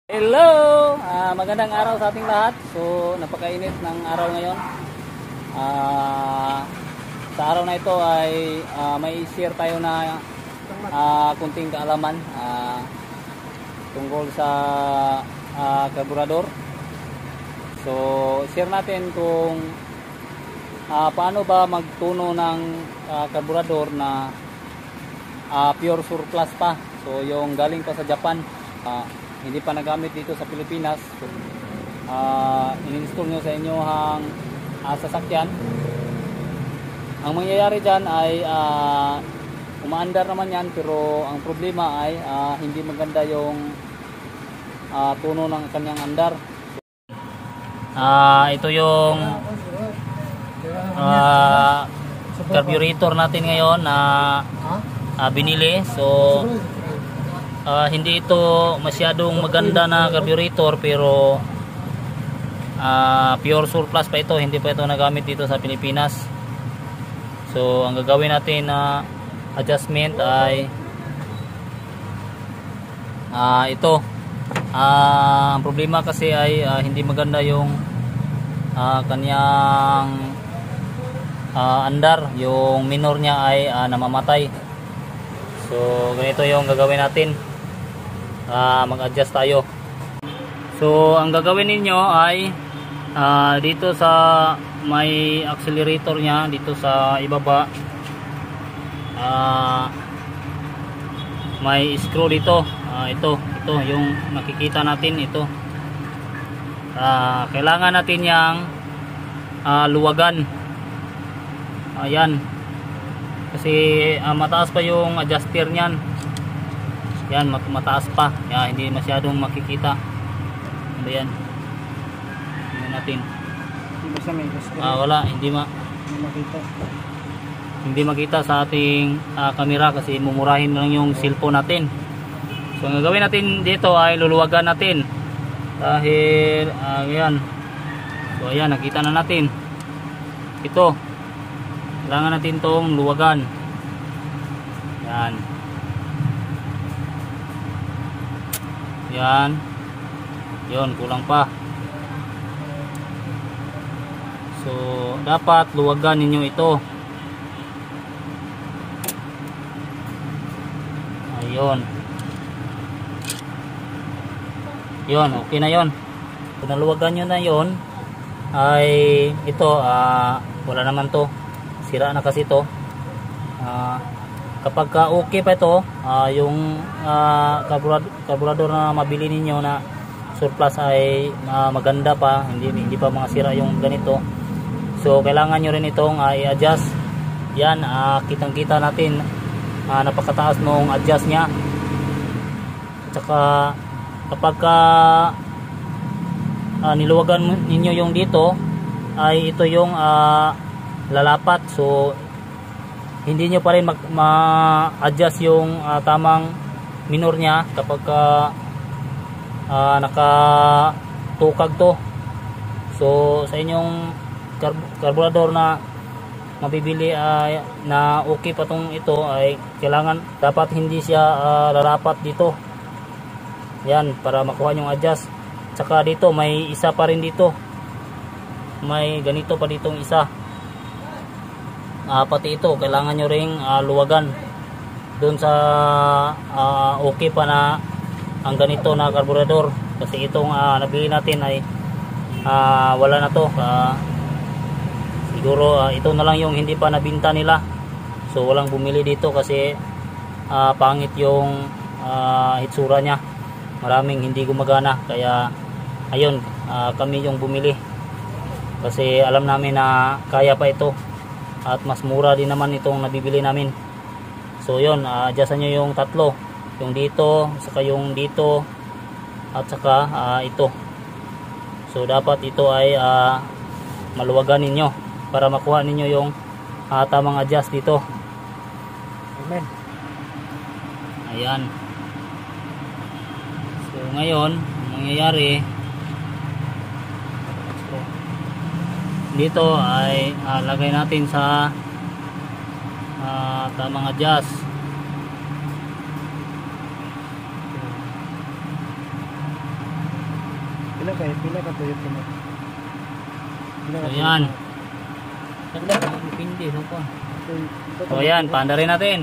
Hello! Magandang araw sa ating lahat. So, napakainit ng araw ngayon. Sa araw na ito ay may share tayo na kunting kaalaman tungkol sa karburador. So, share natin kung paano ba magtuno ng karburador na pure surplus pa. So, yung galing pa sa Japan. Hindi pa nagamit dito sa Pilipinas. So, in-install nyo sa inyo ang sasakyan. Ang mangyayari dyan ay umaandar naman yan, pero ang problema ay hindi maganda yung tuno ng kanyang andar. Ito yung carburetor natin ngayon na binili. So hindi ito masyadong maganda na carburetor, pero pure surplus pa ito, hindi pa ito nagamit dito sa Pilipinas. So ang gagawin natin na adjustment ay ito. Ang problema kasi ay hindi maganda yung kanyang andar, yung minor niya ay namamatay. So ganito yung gagawin natin. Mag-adjust tayo. So ang gagawin ninyo ay dito sa may accelerator nya, dito sa ibaba, may screw dito. Ito yung nakikita natin. Ito kailangan natin yang luwagan. Ayan, kasi mataas pa yung adjuster nyan. Yan, mataas pa. Yan, hindi masyadong makikita. Ano yan? Tingnan natin. Wala, hindi makita. Hindi makita sa ating camera kasi mumurahin lang yung cellphone natin. So ang gagawin natin dito ay luluwagan natin. Dahil yan. So ayan, nakita na natin. Ito. Kailangan natin tong luwagan. Yan. Yan. Yun, kulang pa. So dapat luwagan ninyo ito. Ayun. Yun, okay na yun. Kung naluwagan nyo na yun, ay ito, wala naman to. Sira na kasi ito. Kapag okay pa ito, yung carburador na mabili ninyo na surplus ay maganda pa, hindi pa mga sira yung ganito. So kailangan nyo rin itong i-adjust. Yan, kitang-kita natin napakataas nung adjust nya. At saka kapag niluwagan ninyo yung dito, ay ito yung lalapat. So hindi nyo pa rin ma-adjust yung tamang minor nya kapag nakatukag to. So sa inyong carburador na mabibili na okay pa tong ito, ay kailangan dapat hindi siya lalapat dito. Yan, para makuha yung adjust. Tsaka dito may isa pa rin dito, may ganito pa ditong isa. Pati ito kailangan nyo ring luwagan doon sa okay pa na ang ganito na carburador. Kasi itong nabili natin ay wala na to. Siguro ito na lang yung hindi pa nabinta nila. So walang bumili dito kasi pangit yung hitsura nya. Maraming hindi gumagana. Kaya ayun, kami yung bumili. Kasi alam namin na kaya pa ito. At mas mura din naman itong nabibili namin. So yun, adjustan nyo yung tatlo. Yung dito, saka yung dito, at saka ito. So dapat ito ay maluwagan ninyo para makuha ninyo yung tamang adjust dito. Amen. Ayan. So ngayon, ang mangyayari dito ay lagay natin sa tamang adjust. Pila ka tuyot mo. Ayan. Dipindi so pa. So ayan, paanda rin natin.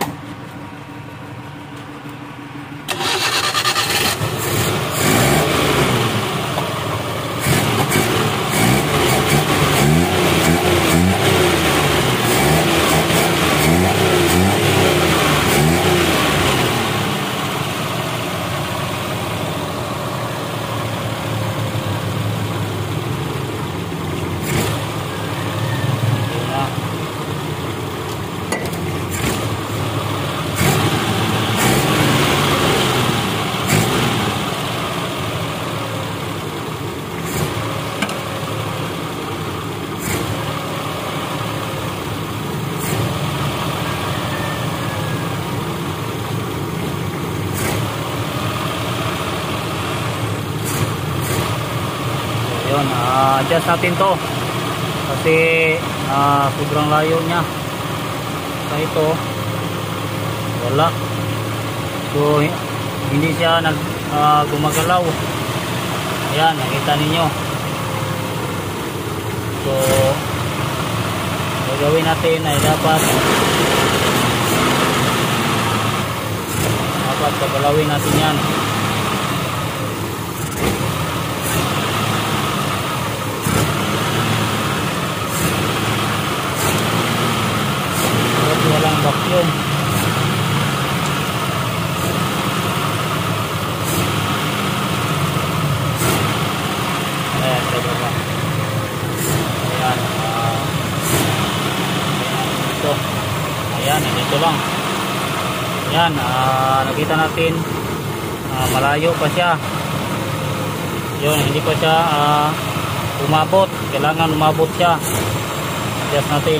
Yun, adjust natin to kasi sobrang layo nya sa ito, wala, so hindi siya gumagalaw. Ayan, nakita ninyo. So gagawin natin ay dapat pagalawin natin yan. Walang vacuum. Ayan, diba? Ayan, ito. Ayan, dito lang. Ayan, nakita natin malayo pa siya. Yun, hindi pa siya umabot. Kailangan umabot siya. Adjust natin.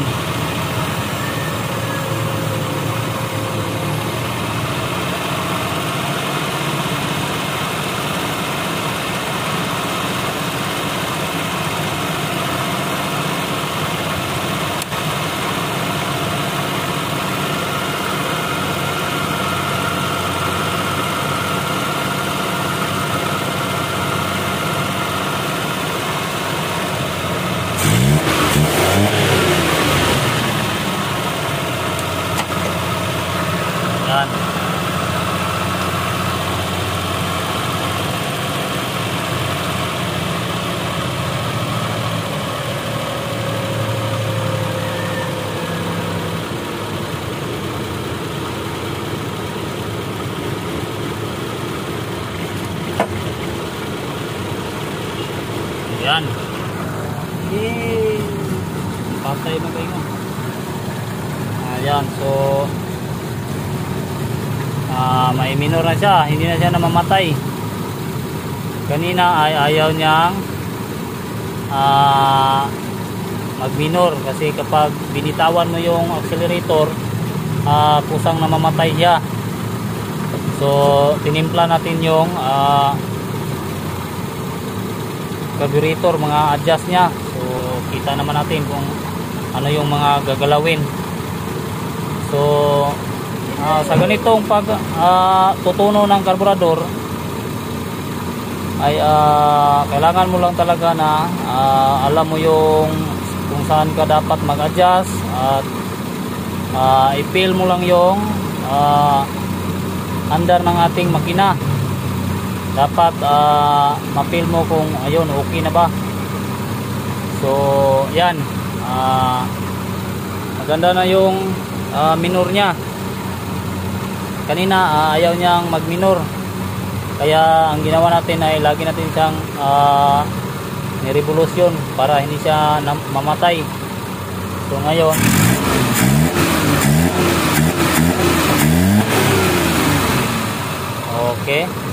Yan. Yan. Yay! Patay na kayo. Ayan, so may minor na siya, hindi na siya namamatay. Kanina ay ayaw niyang mag-minor kasi kapag binitawan mo yung accelerator, kusang namamatay siya. So tinimpla natin yung carburetor, mga adjust niya. So kita naman natin kung ano yung mga gagalawin. So sa ganitong pag tutuno ng karburador ay kailangan mo lang talaga na alam mo yung kung saan ka dapat mag-adjust at i-feel mo lang yung andar ng ating makina. Dapat ma-feel mo kung ayun, okay na ba. So yan, maganda na yung minor niya. Kanina ayaw niyang mag-minor, kaya ang ginawa natin ay lagi natin siyang ni-revolusyon para hindi siya mamatay. So ngayon okay.